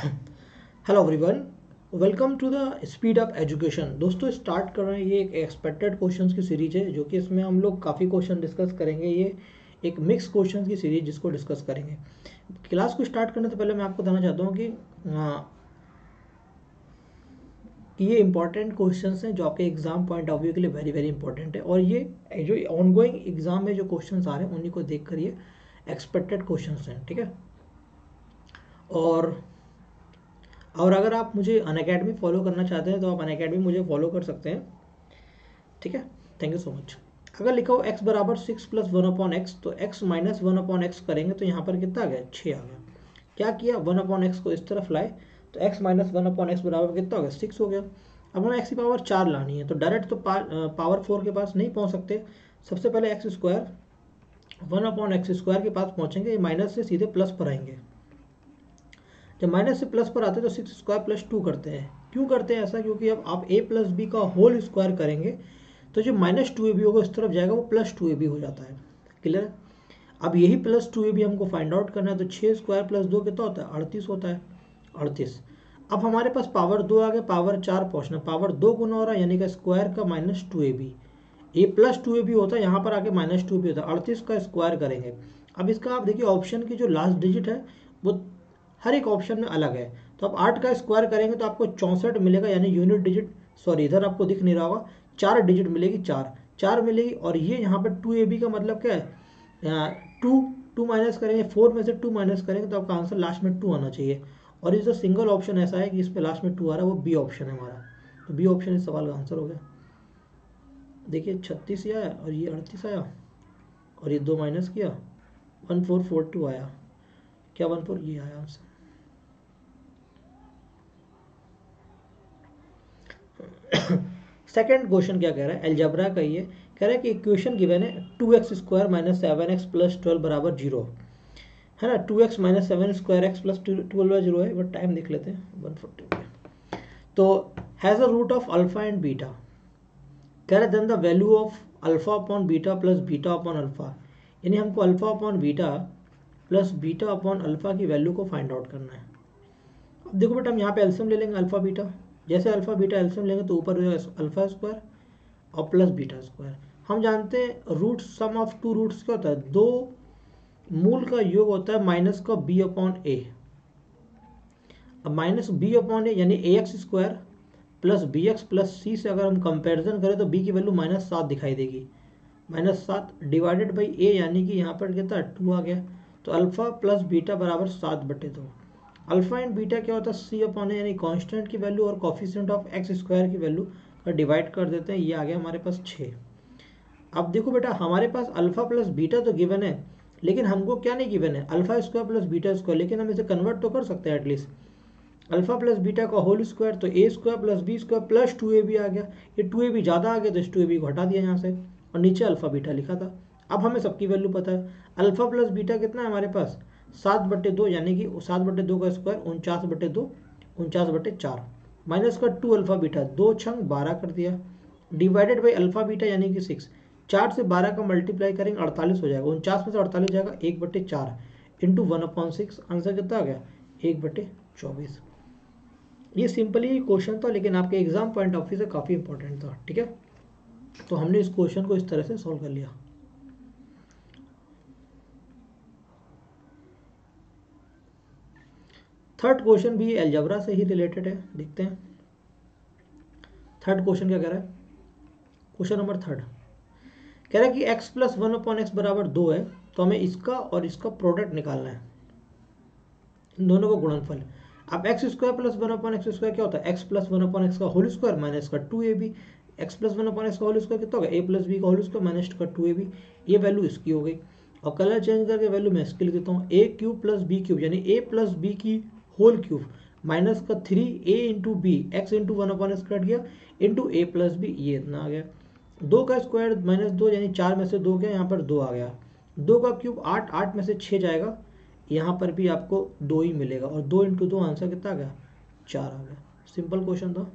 Hello everyone, welcome to the speed up education. दोस्तों start कर रहे हैं, ये एक एक्सपेक्टेड क्वेश्चंस की सीरीज है जो कि इसमें हम लोग काफ़ी क्वेश्चन डिस्कस करेंगे। ये एक मिक्स क्वेश्चंस की सीरीज जिसको डिस्कस करेंगे। क्लास को स्टार्ट करने से पहले मैं आपको बताना चाहता हूँ कि ये इंपॉर्टेंट क्वेश्चंस हैं जो आपके एग्जाम पॉइंट ऑफ व्यू के लिए वेरी वेरी इंपॉर्टेंट है। और ये जो ऑनगोइंग एग्जाम में जो क्वेश्चंस आ रहे हैं उन्हीं को देख कर ये एक्सपेक्टेड क्वेश्चंस हैं, ठीक है। और अगर आप मुझे अनअकैडमी फॉलो करना चाहते हैं तो आप अनअकैडमी मुझे फॉलो कर सकते हैं, ठीक है। Thank you so much. अगर लिखा हो x बराबर 6 प्लस 1/x, तो x माइनस 1/x करेंगे तो यहाँ पर कितना आ गया, 6 आ गया। क्या किया, 1/x को इस तरफ लाए तो x माइनस 1/x बराबर कितना हो गया, 6 हो गया। अब हमें x की पावर 4 लानी है तो डायरेक्ट तो पावर 4 के पास नहीं पहुँच सकते। सबसे पहले एक्स स्क्वायर 1/x स्क्वायर के पास पहुँचेंगे, माइनस से सीधे प्लस पर आएंगे। जब माइनस से प्लस पर आते हैं तो 6 स्क्वायर प्लस 2 करते हैं। क्यों करते हैं ऐसा, क्योंकि अब आप a प्लस बी का होल स्क्वायर करेंगे तो जो माइनस 2ab होगा इस तरफ जाएगा, वो प्लस 2ab हो जाता है। क्लियर है। अब यही प्लस 2ab हमको फाइंड आउट करना है तो 6 स्क्वायर प्लस 2 कितना होता है, 38 होता है। 38। अब हमारे पास पावर 2 आ गया, पावर 4 पहुंचना, पावर 2 गुना हो रहा है यानी कि स्क्वायर का माइनस 2ab। ए प्लस 2ab होता है, यहाँ पर आके माइनस 2ab होता है। 38 का स्क्वायर करेंगे। अब इसका आप देखिए ऑप्शन की जो लास्ट डिजिट है वो हर एक ऑप्शन में अलग है। तो आप 8 का स्क्वायर करेंगे तो आपको 64 मिलेगा, यानी यूनिट डिजिट, सॉरी इधर आपको दिख नहीं रहा होगा, 4 डिजिट मिलेगी, 4 मिलेगी। और ये यहाँ पर 2ab का मतलब क्या है, टू माइनस करेंगे, 4 में से 2 माइनस करेंगे तो आपका आंसर लास्ट में 2 आना चाहिए। और ये जो सिंगल ऑप्शन ऐसा है कि इस पर लास्ट में 2 आ रहा है, वो बी ऑप्शन है हमारा। तो बी ऑप्शन इस सवाल का आंसर हो गया। देखिए 36 आया और ये 38 आया और ये 2 माइनस किया, 1442 आया। क्या 14, ये आया आंसर। सेकेंड क्वेश्चन क्या कह रहा है, एल्जेब्रा का ये कह रहा है कि इक्वेशन गिवन है 2x square minus 7x plus 12 बराबर 0 है ना। 2x minus 7 square x plus 12 0 है, बट टाइम देख लेते हैं, 140 हो गया। तो has a root of alpha and beta, कह रहे then the value of alpha upon beta plus beta upon alpha, यानी हमको alpha upon beta plus beta upon alpha की वैल्यू को फाइंड आउट करना है। अब देखो बेटा, हम यहाँ पे एल्सियम ले लेंगे अल्फा बीटा, जैसे अल्फा बीटा एल्सियम लेंगे तो ऊपर हो जाएगा अल्फा स्क्वायर और प्लस बीटा स्क्वायर। हम जानते हैं root sum of two roots क्या होता है, दो मूल का योग होता है माइनस का बी अपॉन ए। अब माइनस बी अपॉन ए यानी A X square plus B X plus C से अगर हम कंपेरिजन करें तो बी की वैल्यू -7 दिखाई देगी। -7 डिवाइडेड बाई ए यानी कि यहाँ पर कितना 2 आ गया। तो अल्फा प्लस बीटा बराबर 7/2। अल्फा एंड बीटा क्या होता है, सी अपॉन ए यानी कांस्टेंट की वैल्यू और कोफिशिएंट ऑफ एक्स स्क्वायर की वैल्यू का डिवाइड कर देते हैं, ये आ गया हमारे पास 6। अब देखो बेटा, हमारे पास अल्फा प्लस बीटा तो गिवन है, लेकिन हमको क्या नहीं गिवन है, alpha square plus beta square. लेकिन हम इसे कन्वर्ट तो कर सकते हैं एटलीस्ट। अल्फा प्लस बीटा का होल स्क्वायर तो A square plus B square plus 2ab आ गया। ये 2ab ज़्यादा आ गया तो इस 2ab को हटा दिया यहाँ से और नीचे अल्फा बीटा लिखा था। अब हमें सबकी वैल्यू पता है। अल्फा प्लस बीटा कितना है हमारे पास, 7/2, यानी कि 7/2 का स्क्वायर 49/2, 49/4 माइनस का 2 अल्फा बीटा, 2 छंग 12 कर दिया, डिवाइडेड बाई अल्फा बीटा यानी कि 6। 4 से 12 का मल्टीप्लाई करेंगे 48 हो जाएगा, 49 में से 48 जाएगा 1/4 इंटू 1/6। आंसर कितना आ गया, 1/24। ये सिंपली क्वेश्चन था, लेकिन आपके एग्जाम पॉइंट ऑफ व्यू से काफ़ी इंपॉर्टेंट था, ठीक है। तो हमने इस क्वेश्चन को इस तरह से सॉल्व कर लिया। थर्ड क्वेश्चन भी अलजेब्रा से ही रिलेटेड है, देखते हैं थर्ड क्वेश्चन क्या कह रहा है। क्वेश्चन नंबर थर्ड कह रहा है कि x प्लस 1/x बराबर 2 है, तो हमें इसका और इसका प्रोडक्ट निकालना है, इन दोनों का गुणनफल। अब x square plus 1/x square क्या होता है, x प्लस 1/x का होल स्क्वायर माइनस का 2ab। एक्स प्लस 1/x का होल स्क्वायर कितना होगा, a प्लस बी का होल स्क्वायर माइनस का 2ab। ये वैल्यू इसकी हो गई और कलर चेंज करके वैल्यू मैं इसकी लिख देता हूँ, a cube plus B cube यानी a प्लस बी की होल क्यूब माइनस का 3a into B, X into 1/x cut गया इंटू a प्लस बी, ये इतना आ गया। 2 का स्क्वायर -2 यानी 4 में से 2 गया, यहाँ पर 2 आ गया। 2 का क्यूब 8, 8 में से 6 जाएगा, यहाँ पर भी आपको 2 ही मिलेगा और 2 इंटू 2 आंसर कितना आ गया, 4 आ गया। सिंपल क्वेश्चन था।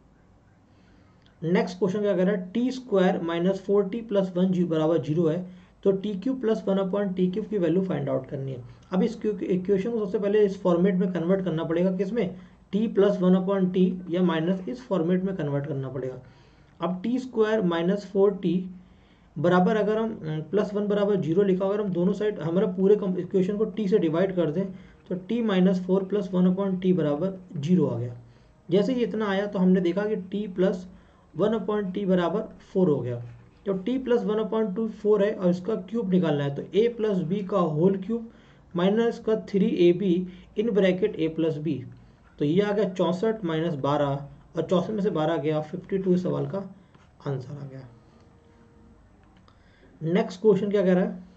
नेक्स्ट क्वेश्चन क्या कह रहा है, T square minus 4t plus 1 बराबर 0 है, तो टी क्यूब प्लस 1/t³ की वैल्यू फाइंड आउट करनी है। अब इस इक्वेशन को सबसे पहले इस फॉर्मेट में कन्वर्ट करना पड़ेगा, किसमें, t प्लस 1/t या माइनस इस फॉर्मेट में कन्वर्ट करना पड़ेगा। अब टी स्क्वायर माइनस 4t बराबर, अगर हम प्लस 1 बराबर 0 लिखा, अगर हम दोनों साइड हमारे पूरे इक्वेशन को t से डिवाइड कर दें तो t माइनस 4 प्लस 1/t बराबर 0 आ गया। जैसे ही इतना आया तो हमने देखा कि t प्लस 1/t बराबर 4 हो गया। जब t प्लस 1/2 4 है और इसका क्यूब निकालना है तो a प्लस बी का होल क्यूब माइनस का 3ab in bracket a plus B, तो ये आ गया 64 माइनस 12 और 64 में से 12 गया 52 सवाल का आंसर आ गया। नेक्स्ट क्वेश्चन क्या कह रहा है,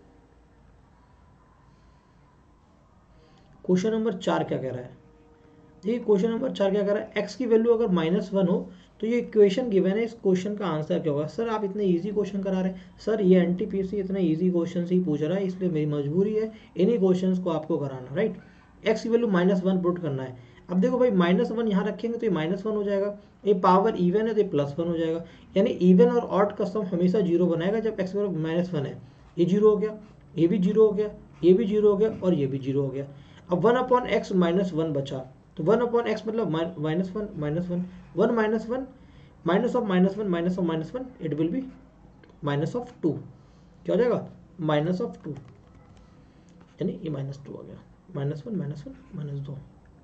क्वेश्चन नंबर 4 क्या कह रहा है। देखिए क्वेश्चन नंबर 4 क्या कह रहा है, x की वैल्यू अगर -1 हो तो ये इक्वेशन गिवन है, इस क्वेश्चन का आंसर क्या होगा। सर आप इतने इजी क्वेश्चन करा रहे हैं, सर ये एनटीपीसी इतने इजी क्वेश्चन ही पूछ रहा है, इसलिए मेरी मजबूरी है इन्हीं क्वेश्चंस को आपको कराना, राइट। x की वैल्यू -1 पुट करना है। अब देखो भाई -1 यहाँ रखेंगे तो ये -1 हो जाएगा, ये पावर इवन है तो ये +1 हो जाएगा, यानी इवन और ऑड का सम हमेशा 0 बनाएगा जब x की वैल्यू -1 है। ये 0 हो गया, ये भी 0 हो गया, ये भी 0 हो गया और ये भी 0 हो गया। अब 1/x -1 बचा, तो 1/x मतलब -1 1 minus of -1 it will be -2। क्या हो जाएगा, -2, यानी ये -2 हो गया, -1 -2।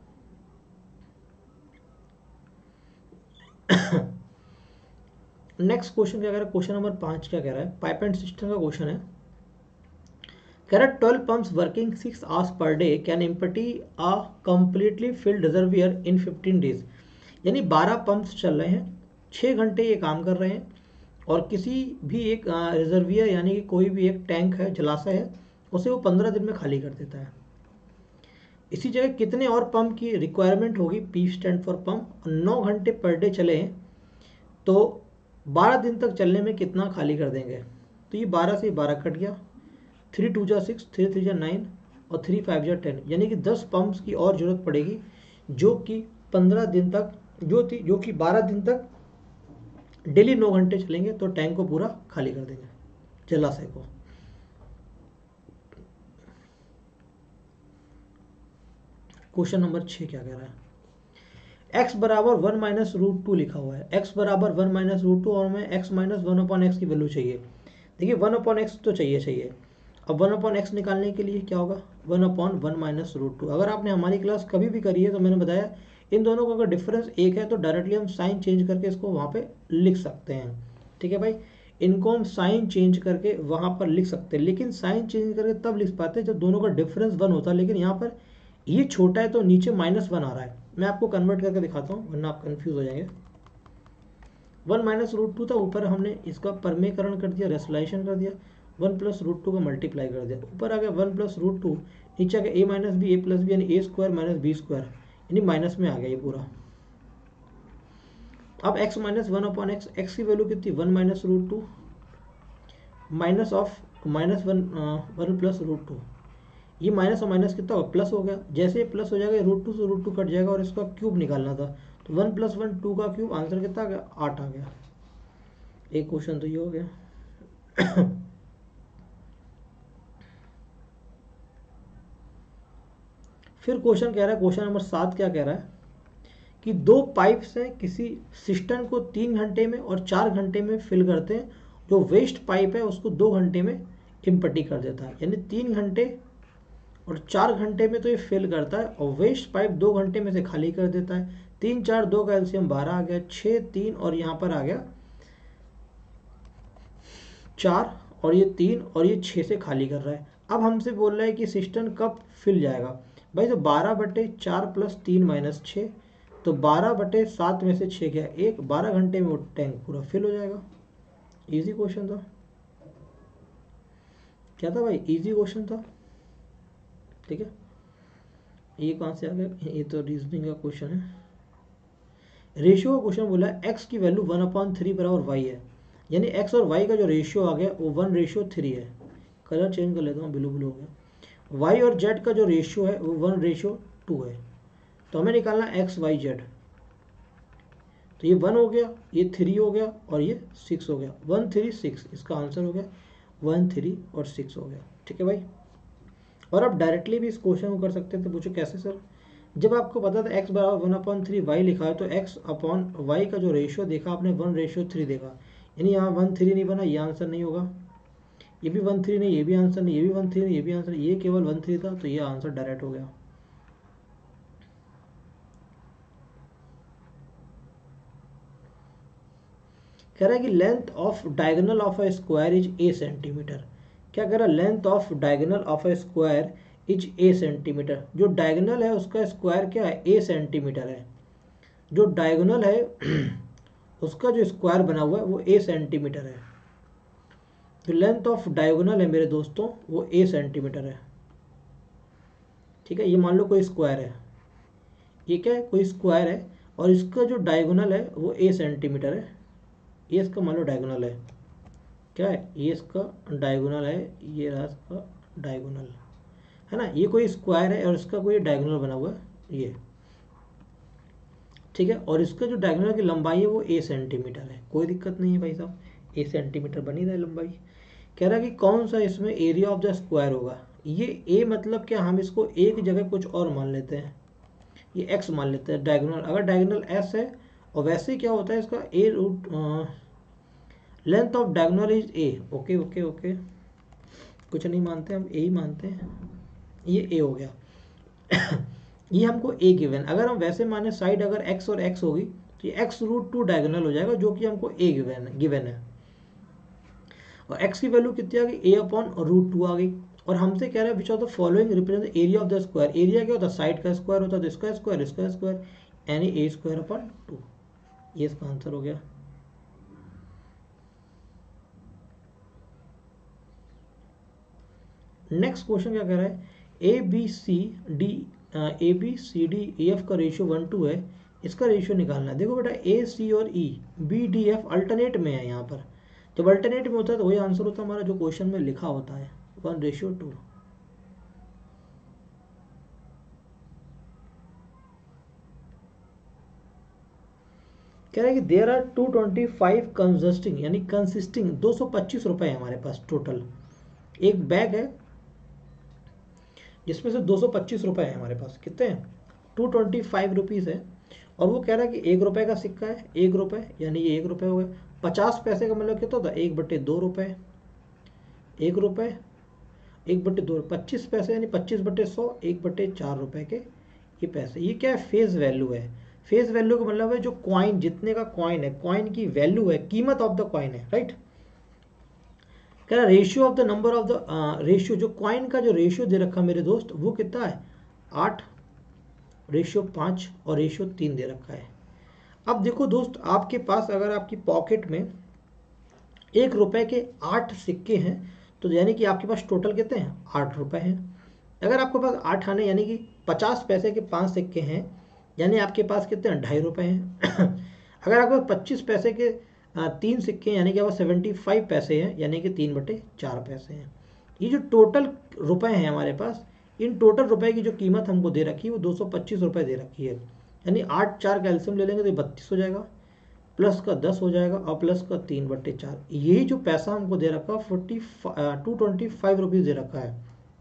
नेक्स्ट क्वेश्चन क्या कह रहा है, क्वेश्चन नंबर 5 क्या कह रहा है, पाइप एंड सिस्टम का क्वेश्चन है। कह रहा है 12 pumps working 6 hours per day can empty a completely filled reservoir in 15 days। यानी 12 पंप्स चल रहे हैं, 6 घंटे ये काम कर रहे हैं और किसी भी एक रिजर्वियर यानी कि कोई भी एक टैंक है, जलाशय है, उसे वो 15 दिन में खाली कर देता है। इसी जगह कितने और पंप की रिक्वायरमेंट होगी, P स्टैंड फॉर पंप, 9 घंटे पर डे चले तो 12 दिन तक चलने में कितना खाली कर देंगे। तो ये 12 से 12 कट गया, 3 2 जा 6, 3 3 जा 9 और 3 5 जा 10, यानी कि 10 पंप्स की और जरूरत पड़ेगी जो कि 15 दिन तक जो कि 12 दिन तक डेली 9 घंटे चलेंगे तो टैंक को पूरा खाली कर देंगे, जलाशय को। क्वेश्चन नंबर 6 क्या कह रहा है, x बराबर 1 माइनस √2 लिखा हुआ है, x बराबर 1 माइनस √2 और हमें x माइनस 1/x की वैल्यू चाहिए। देखिए 1/x तो चाहिए। अब 1/x निकालने के लिए क्या होगा, 1/1 माइनस √2। अगर आपने हमारी क्लास कभी भी करी है तो मैंने बताया इन दोनों का अगर डिफरेंस एक है तो डायरेक्टली हम साइन चेंज करके इसको वहाँ पे लिख सकते हैं। ठीक है भाई, इनको हम साइन चेंज करके वहाँ पर लिख सकते हैं, लेकिन साइन चेंज करके तब लिख पाते हैं जब दोनों का डिफरेंस 1 होता है। लेकिन यहाँ पर ये छोटा है तो नीचे -1 आ रहा है, मैं आपको कन्वर्ट करके दिखाता हूँ वरना आप कन्फ्यूज हो जाएंगे। 1 माइनस √2 था, ऊपर हमने इसका परमेकरण कर दिया, रेसलाइजेशन कर दिया, 1 प्लस √2 का मल्टीप्लाई कर दिया, ऊपर आ गया 1 प्लस √2, नीचे आ गया a minus B, a plus B यानी a² माइनस b², यानी माइनस में आ गया ये पूरा। अब x माइनस 1/x, x की वैल्यू कितनी, 1 माइनस √2 माइनस ऑफ -1 प्लस √2, ये माइनस और माइनस कितना होगा, प्लस हो गया। जैसे ये प्लस हो जाएगा √2 से √2 कट जाएगा और इसका क्यूब निकालना था, तो 1 + 1 2 का क्यूब, आंसर कितना आ गया, 8 आ गया। एक क्वेश्चन तो ये हो गया। फिर क्वेश्चन कह रहा है, क्वेश्चन नंबर 7 क्या कह रहा है कि 2 पाइप्स हैं, किसी सिस्टम को 3 घंटे में और 4 घंटे में फिल करते हैं, जो वेस्ट पाइप है उसको 2 घंटे में इम्पटी कर देता है। यानी 3 घंटे और 4 घंटे में तो ये फिल करता है और वेस्ट पाइप 2 घंटे में से खाली कर देता है। 3 4 2 का एलसीएम 12 आ गया, 6 3 और यहाँ पर आ गया 4 और ये 3 और ये 6 से खाली कर रहा है। अब हमसे बोल रहा है कि सिस्टम कब फिल जाएगा। भाई तो 12/4 + 3 - 6, तो 12/7 में से 6 गया 1, 12 घंटे में वो टैंक पूरा फिल हो जाएगा। इजी क्वेश्चन था, क्या था भाई, इजी क्वेश्चन था। ठीक है, ये कहाँ से आ गया, ये तो रीजनिंग का क्वेश्चन है। रेशियो का क्वेश्चन बोला है, x की वैल्यू 1/3 बराबर y है, यानी x और y का जो रेशियो आ गया वो 1:3 है। कलर चेंज कर लेता हूँ, ब्लू ब्लू हो गया। y और z का जो रेशियो है वो 1:2 है, तो हमें निकालना x y z। तो ये 1 हो गया, ये 3 हो गया और ये 6 हो गया, 1 3 6 इसका आंसर हो गया। 1, 3 और 6 हो गया। ठीक है भाई। और आप डायरेक्टली भी इस क्वेश्चन को कर सकते थे। पूछो कैसे सर? जब आपको पता था x बराबर 1/3 y लिखा है तो x अपॉन y का जो रेशियो देखा आपने 1:3 देखा, यानी यहाँ 1/3 नहीं बना, ये आंसर नहीं होगा। ये भी 1/3 नहीं, ये भी आंसर नहीं, ये भी 1/3 नहीं, ये भी आंसर, ये केवल 1/3 था, तो ये आंसर डायरेक्ट हो गया। कह रहा है कि length of diagonal of a square is a centimetre. क्या कह रहा है? Length of diagonal of a square is a centimetre. जो डायगोनल है उसका स्क्वायर क्या है? a सेंटीमीटर है। जो डायगोनल है उसका जो स्क्वायर बना हुआ है वो a सेंटीमीटर है। जो लेंथ ऑफ डायगोनल है मेरे दोस्तों वो a सेंटीमीटर है। ठीक है, ये मान लो कोई स्क्वायर है, ये क्या है? कोई स्क्वायर है, और इसका जो डायगोनल है वो a सेंटीमीटर है। ये इसका मान लो डायगोनल है, क्या है? ये इसका डायगोनल है, ये रहा इसका डायगोनल, है ना। ये कोई स्क्वायर है और इसका कोई डायगोनल बना हुआ है ये, ठीक है। और इसका जो डायगोनल की लंबाई है वो a सेंटीमीटर है। कोई दिक्कत नहीं है भाई साहब, a सेंटीमीटर बनी रहे लंबाई। कह रहा है कि कौन सा इसमें एरिया ऑफ द स्क्वायर होगा। ये a मतलब क्या, हम इसको एक जगह कुछ और मान लेते हैं, ये x मान लेते हैं डायगोनल। अगर डायगोनल s है, और वैसे ही क्या होता है इसका a root length of diagonal is a। Okay okay okay, कुछ नहीं मानते हम, a ही मानते हैं। ये a हो गया ये हमको a गिवन। अगर हम वैसे माने साइड अगर x और x होगी तो ये x√2 डायगोनल हो जाएगा, जो कि हमको a गिवन है। और x की वैल्यू कितनी आ गई? a/√2 आ गई। और हमसे कह रहा है which of the following represent area of the square. Area क्या होता है? साइड का स्क्वायर होता है, तो इसका स्क्वायर, इसका स्क्वायर, यानी a²/2। ये इसका आंसर हो गया। नेक्स्ट क्वेश्चन क्या कह रहा है? ABCD EF का रेशियो 1:2 है, इसका रेशियो निकालना है। देखो बेटा, AC और EBDF अल्टरनेट में है। यहाँ पर जब अल्टरनेट में होता है तो वही आंसर होता है हमारा जो क्वेश्चन में लिखा होता है, 1:2। कह रहा है कि देयर आर 225 कंसिस्टिंग, यानी कंसिस्टिंग 225 रुपए है हमारे पास टोटल। एक बैग है जिसमें से 225 रुपए है हमारे पास। कितने हैं? 225 रुपीज़ है। और वो कह रहा है कि 1 रुपए का सिक्का है, 1 रुपए, यानी ये 1 रुपए हो गए। 50 पैसे का मतलब कितना होता है? 1/2 रुपए, 1 रुपए 1/2, 25 पैसे यानी 25/100, 1/4 रुपए के ये पैसे। ये क्या है? फेस वैल्यू है। फेस वैल्यू का मतलब है जो कॉइन, जितने का कॉइन है, कॉइन की वैल्यू है, कीमत ऑफ द कॉइन है, राइट। कह रहा ratio of the number of the ratio, जो कॉइन का जो रेशियो दे रखा मेरे दोस्त वो कितना है? 8:5 और रेशियो 3 दे रखा है। अब देखो दोस्त, आपके पास अगर आपकी पॉकेट में 1 रुपए के 8 सिक्के हैं तो यानी कि आपके पास टोटल कितने हैं? 8 रुपए हैं। अगर आपके पास 8 आने यानी कि 50 पैसे के 5 सिक्के हैं, यानी आपके पास कितने हैं? 2.5 रुपए हैं अगर आपके पास 25 पैसे के 3 सिक्के यानी कि आपको 75 पैसे हैं, यानी कि 3/4 पैसे हैं। ये जो टोटल रुपए हैं हमारे पास, इन टोटल रुपए की जो कीमत हमको दे रखी है वो 225 रुपए दे रखी है। यानी 8 4 कैल्शियम ले लेंगे तो 32 हो जाएगा, प्लस का 10 हो जाएगा, और प्लस का 3/4। यही जो पैसा हमको दे रखा 225 रुपीज़ दे रखा है।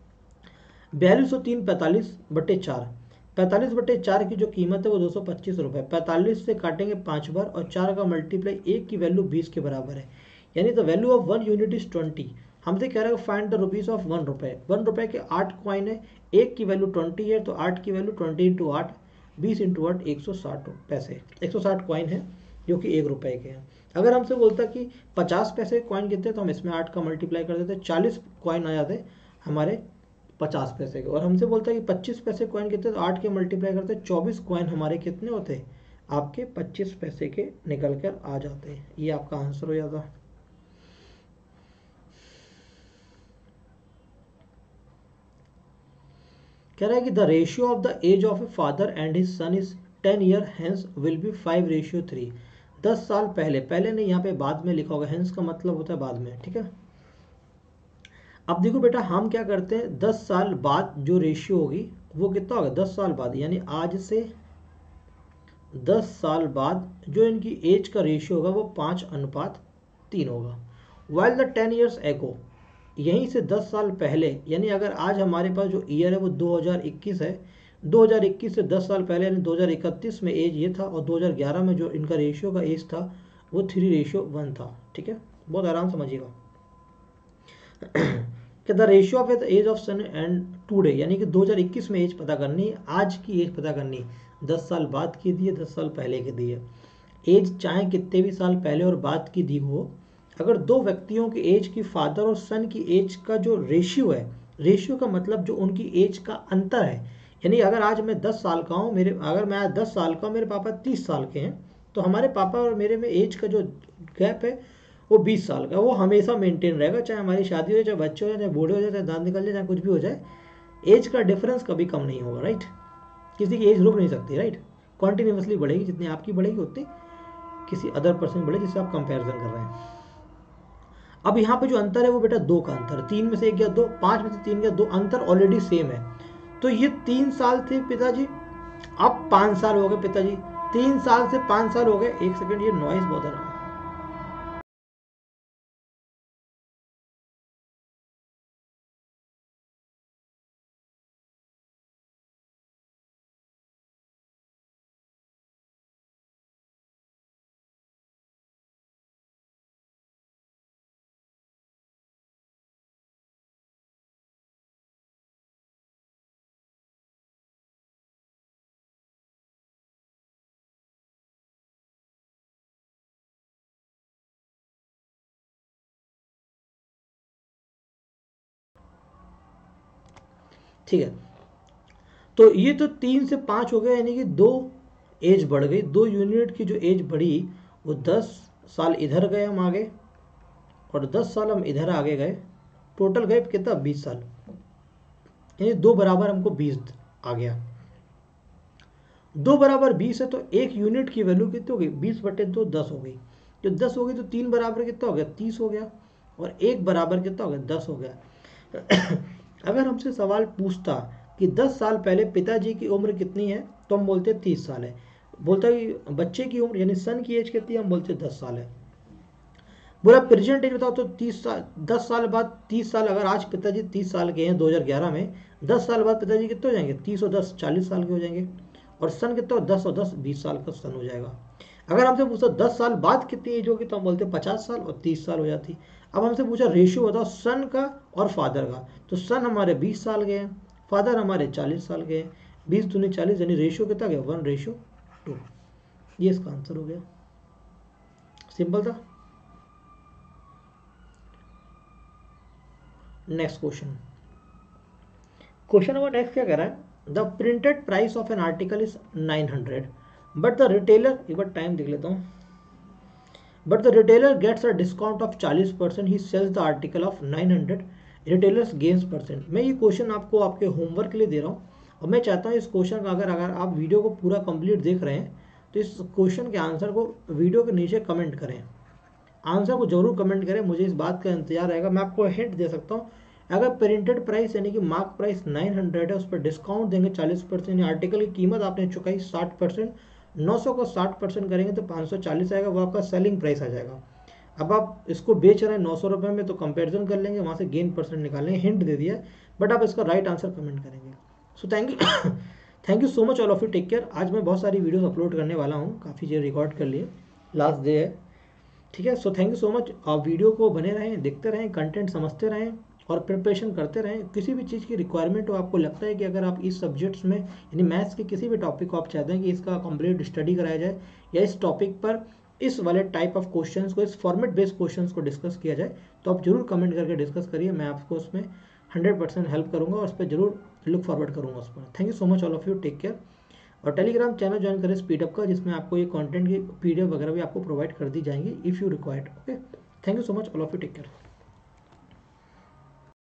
4203 45/4, 45/4 की जो कीमत है वो 225 रुपये। 45 से काटेंगे 5 बार और 4 का मल्टीप्लाई, 1 की वैल्यू 20 के बराबर है, यानी the value of 1 unit is 20। हमसे कह रहा है फाइंड द रुपीज़ ऑफ 1 रुपये। 1 रुपये के 8 कॉइन है, 1 की वैल्यू 20 है, तो 8 की वैल्यू 20 × 8, 20 × 8, 160 पैसे, 160 कॉइन है जो कि 1 रुपये के हैं। अगर हमसे बोलता कि 50 पैसे कॉइन कितने, तो हम इसमें 8 का मल्टीप्लाई कर देते, 40 कॉइन आ जाते हमारे 50 पैसे के। और हमसे बोलता है कि 25 पैसे कॉइन कितने, तो 8 के मल्टीप्लाई करते, 24 कॉइन हमारे कितने होते? आपके 25 पैसे के निकल कर आ जाते हैं। ये आपका आंसर हो जाता। कह रहा है कि the ratio of the age of a father and his son is 10 year hence will be 5:3। 10 साल पहले, पहले नहीं, यहाँ पे बाद में लिखा होगा, हेंस का मतलब होता है बाद में, ठीक है। अब देखो बेटा, हम क्या करते हैं, 10 साल बाद जो रेशियो होगी वो कितना होगा? 10 साल बाद, यानी आज से 10 साल बाद जो इनकी एज का रेशियो होगा वो 5:3 होगा। वाइल द 10 ईयर्स एगो, यहीं से 10 साल पहले, यानी अगर आज हमारे पास जो ईयर है वो 2021 है, 2021 से 10 साल पहले यानी 2031 में एज ये था, और 2011 में जो इनका रेशियो का एज था वो 3:1 था। ठीक है, बहुत आराम समझिएगा कि the ratio of the age of son and today, यानी कि 2021 में एज पता करनी है, आज की एज पता करनी है, 10 साल बाद की दी है, 10 साल पहले की दी है। एज चाहे कितने भी साल पहले और बाद की दी हो, अगर दो व्यक्तियों की एज की फादर और सन की एज का जो रेशियो है, रेशियो का मतलब जो उनकी एज का अंतर है, यानी अगर आज मैं 10 साल का हूँ, अगर मैं आज 10 साल का हूँ, मेरे पापा 30 साल के हैं, तो हमारे पापा और मेरे में एज का जो गैप है वो 20 साल का, वो हमेशा मेंटेन रहेगा, चाहे हमारी शादी हो जाए, चाहे बच्चे हो जाए, चाहे बूढ़े हो जाए, चाहे दांत निकल जाए, चाहे कुछ भी हो जाए, एज का डिफरेंस कभी कम नहीं होगा। राइट, किसी की एज रुक नहीं सकती। राइट, कॉन्टिन्यूसली बढ़ेगी, जितनी आपकी बढ़ेगी उतनी किसी अदर पर्सन बढ़े जिससे आप कंपैरिजन कर रहे हैं। अब यहाँ पे जो अंतर है वो बेटा 2 का अंतर, 3 में से 1 गया 2, 5 में से 3 गया 2, अंतर ऑलरेडी सेम है। तो ये 3 साल थे पिताजी, अब 5 साल हो गए पिताजी, 3 साल से 5 साल हो गए। एक सेकंड, ये नॉइज बहुत आ रहा है। ठीक है, तो ये तो 3 से 5 हो गया, यानी कि 2 एज बढ़ गई, 2 यूनिट की जो एज बढ़ी वो 10 साल इधर गए हम आगे, और 10 साल हम इधर आगे गए, टोटल गए कितना 20 साल, यानी 2 बराबर हमको 20 आ गया। 2 बराबर 20 है तो 1 यूनिट की वैल्यू कितनी हो गई, 20/2 10 हो गई। जो 10 हो गई तो 3 बराबर कितना हो गया, 30 हो गया, और 1 बराबर कितना हो गया, 10 हो गया। अगर हमसे सवाल पूछता कि 10 साल पहले पिताजी की उम्र कितनी है, तो हम बोलते 30 साल है। बोलता कि बच्चे की उम्र यानी सन की एज कितनी है, हम बोलते 10 साल है। बोला प्रेजेंट एज बताओ, तो 30 साल, 10 साल बाद 30 साल, अगर आज पिताजी 30 साल के हैं 2011 में, 10 साल बाद पिताजी कितने हो जाएंगे, 30 और 10 40 साल के हो जाएंगे, और सन कितना, 10 और 10 20 साल का सन हो जाएगा। अगर हमसे पूछा 10 साल बाद कितनी एज होगी, तो हम बोलते 50 साल और 30 साल हो जाती। अब हमसे पूछा रेशियो बताओ सन का और फादर का, तो सन हमारे 20 साल के हैं, फादर हमारे 40 साल के हैं, 20 दूनी 40, यानी रेशियो कितना गया 1:2। ये इसका आंसर हो गया, सिंपल था। Next question, question number next क्या कह रहा है, the printed price of an article is 900 but the retailer, एक बार टाइम देख लेता हूँ, but the retailer gets a discount of 40%, he sells the article of 900, retailers gains percent. मैं ये क्वेश्चन आपको आपके होमवर्क के लिए दे रहा हूँ, और मैं चाहता हूँ इस क्वेश्चन का अगर आप वीडियो को पूरा कंप्लीट देख रहे हैं तो इस क्वेश्चन के आंसर को वीडियो के नीचे कमेंट करें, आंसर को जरूर कमेंट करें, मुझे इस बात का इंतजार रहेगा। मैं आपको हिंट दे सकता हूँ, अगर प्रिंटेड प्राइस यानी कि मार्क प्राइस 900 है, उस पर डिस्काउंट देंगे 40%, आर्टिकल की कीमत आपने चुकाई 60%, 900 को 60% करेंगे तो 540 आएगा, वो आपका सेलिंग प्राइस आ जाएगा। अब आप इसको बेच रहे हैं 900 रुपये में, तो कंपेरिजन कर लेंगे, वहाँ से गेन परसेंट निकालेंगे, हिंट दे दिया, बट आप इसका राइट आंसर कमेंट करेंगे। So thank you so much all of you, take care. आज मैं बहुत सारी वीडियोस अपलोड करने वाला हूँ, काफ़ी चीज़ रिकॉर्ड कर लिए, लास्ट डे है, ठीक है। So thank you so much, आप वीडियो को बने रहें, देखते रहें, कंटेंट समझते रहें और प्रिपरेशन करते रहें। किसी भी चीज़ की रिक्वायरमेंट हो, आपको लगता है कि अगर आप इस सब्जेक्ट्स में यानी मैथ्स के किसी भी टॉपिक को आप चाहते हैं कि इसका कंप्लीट स्टडी कराया जाए, या इस टॉपिक पर इस वाले टाइप ऑफ क्वेश्चंस को, इस फॉर्मेट बेस्ड क्वेश्चंस को डिस्कस किया जाए, तो आप जरूर कमेंट करके डिस्कस करिए, मैं आपको उसमें 100% हेल्प करूँगा और उस पर जरूर लुक फॉरवर्ड करूँगा उस पर। Thank you so much all of you, take care. और टेलीग्राम चैनल ज्वाइन करें स्पीडअप का, जिसमें आपको ये कंटेंट की PDF वगैरह भी आपको प्रोवाइड कर दी जाएंगी if you required. Okay, thank you so much all of you, take care.